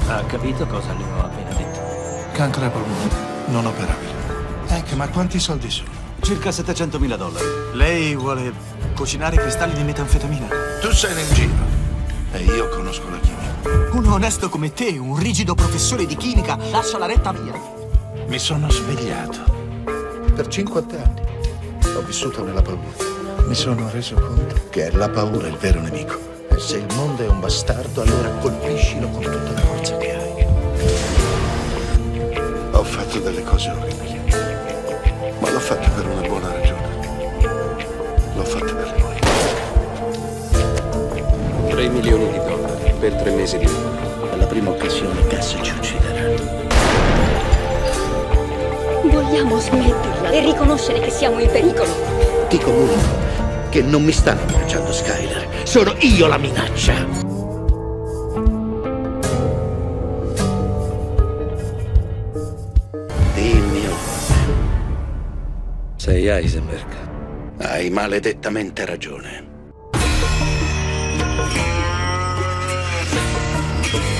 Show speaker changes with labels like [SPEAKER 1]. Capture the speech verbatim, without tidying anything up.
[SPEAKER 1] Ha capito cosa le ho appena detto?
[SPEAKER 2] Cancro ai polmoni, non operabile. Ecco, ma quanti soldi sono?
[SPEAKER 3] Circa settecentomila dollari. Lei vuole cucinare cristalli di metanfetamina?
[SPEAKER 2] Tu sei nel giro e io conosco la chimica.
[SPEAKER 3] Un onesto come te, un rigido professore di chimica, lascia la retta via.
[SPEAKER 2] Mi sono svegliato. Per cinquanta anni ho vissuto nella paura. Mi sono reso conto che è la paura il vero nemico. E se il mondo è un bastardo, allora colpiscilo con tutta la forza che hai. Ho fatto delle cose orribili, ma l'ho fatto per una buona ragione. L'ho fatto per noi.
[SPEAKER 4] tre milioni di dollari per tre mesi di lavoro.
[SPEAKER 2] Alla prima occasione Gas ci ucciderà.
[SPEAKER 5] Vogliamo smetterla e riconoscere che siamo in pericolo.
[SPEAKER 6] Ti comunico che non mi stanno minacciando Skyler. Sono io la minaccia. Dimmi un nome.
[SPEAKER 4] Sei Heisenberg.
[SPEAKER 6] Hai maledettamente ragione.